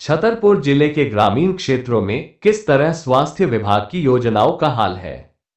छतरपुर जिले के ग्रामीण क्षेत्रों में किस तरह स्वास्थ्य विभाग की योजनाओं का हाल है,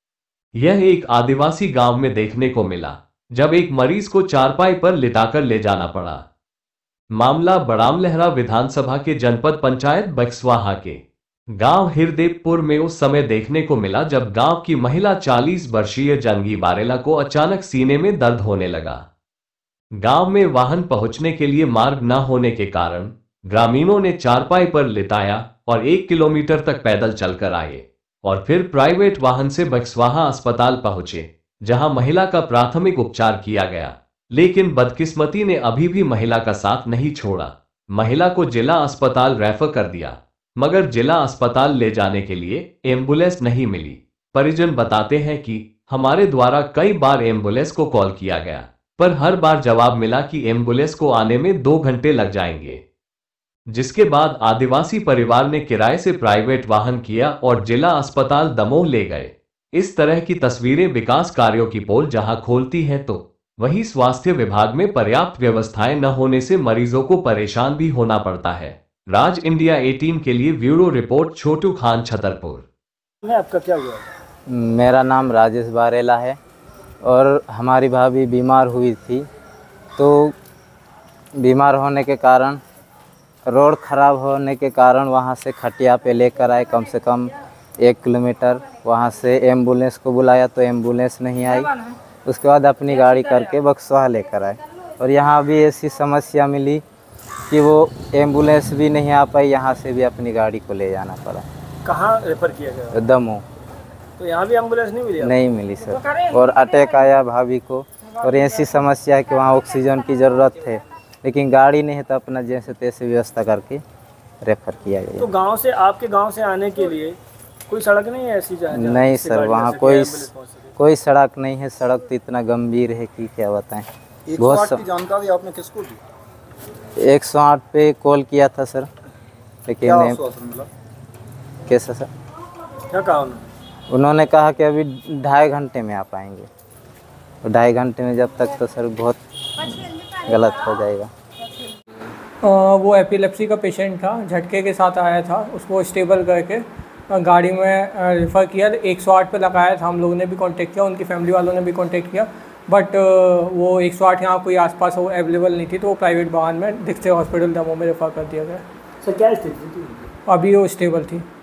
यह एक आदिवासी गांव में देखने को मिला, जब एक मरीज को चारपाई पर लिटाकर ले जाना पड़ा। मामला बड़ामलहरा विधानसभा के जनपद पंचायत बक्सवाहा के गांव हिरदेवपुर में उस समय देखने को मिला जब गांव की महिला 40 वर्षीय जनगी बारेला को अचानक सीने में दर्द होने लगा। गांव में वाहन पहुंचने के लिए मार्ग न होने के कारण ग्रामीणों ने चारपाई पर लिटाया और 1 किलोमीटर तक पैदल चलकर आए और फिर प्राइवेट वाहन से बक्सवाहा अस्पताल पहुंचे, जहां महिला का प्राथमिक उपचार किया गया। लेकिन बदकिस्मती ने अभी भी महिला का साथ नहीं छोड़ा। महिला को जिला अस्पताल रेफर कर दिया, मगर जिला अस्पताल ले जाने के लिए एम्बुलेंस नहीं मिली। परिजन बताते हैं कि हमारे द्वारा कई बार एम्बुलेंस को कॉल किया गया, पर हर बार जवाब मिला कि एम्बुलेंस को आने में 2 घंटे लग जाएंगे। जिसके बाद आदिवासी परिवार ने किराए से प्राइवेट वाहन किया और जिला अस्पताल दमोह ले गए। इस तरह की तस्वीरें विकास कार्यों की पोल जहां खोलती है, तो वहीं स्वास्थ्य विभाग में पर्याप्त व्यवस्थाएं न होने से मरीजों को परेशान भी होना पड़ता है। राज इंडिया 18 के लिए ब्यूरो रिपोर्ट, छोटू खान, छतरपुर। आपका क्या हुआ? मेरा नाम राजेश बारेला है और हमारी भाभी बीमार हुई थी, तो बीमार होने के कारण रोड ख़राब होने के कारण वहाँ से खटिया पे लेकर आए, कम से कम 1 किलोमीटर। वहाँ से एम्बुलेंस को बुलाया तो एम्बुलेंस नहीं आई। उसके बाद अपनी गाड़ी करके बक्सवाहा लेकर आए और यहाँ भी ऐसी समस्या मिली कि वो एम्बुलेंस भी नहीं आ पाई, यहाँ से भी अपनी गाड़ी को ले जाना पड़ा। कहाँ रेफर किया गया? दमोह। तो यहाँ भी एम्बुलेंस नहीं मिली? नहीं मिली सर, और अटैक आया भाभी को। और ऐसी समस्या है कि वहाँ ऑक्सीजन की ज़रूरत है, लेकिन गाड़ी नहीं है, तो अपना जैसे तैसे व्यवस्था करके रेफर किया गया। तो गांव से, आपके गांव से आने के लिए कोई सड़क नहीं है ऐसी? नहीं सर, वहाँ कोई सड़क नहीं है। सड़क तो इतना गंभीर है कि क्या बताएं। बहुत जानकारी आपने किसको दी? 108 पे कॉल किया था सर, लेकिन कैसा सर? क्या कहा उन्होंने कहा कि अभी 2.5 घंटे में आ पाएंगे। तो 2.5 घंटे में जब तक, तो सर बहुत गलत हो जाएगा। वो एपिलेप्सी का पेशेंट था, झटके के साथ आया था। उसको स्टेबल करके गाड़ी में रेफ़र किया, 108 पे लगाया था। हम लोगों ने भी कांटेक्ट किया, उनकी फैमिली वालों ने भी कांटेक्ट किया, बट वो 108 यहाँ कोई आसपास वो अवेलेबल नहीं थी, तो वो प्राइवेट वाहन में दिखते हॉस्पिटल दमोह में रेफ़र कर दिया गया। सर क्या स्थिति थी? अभी वो स्टेबल थी।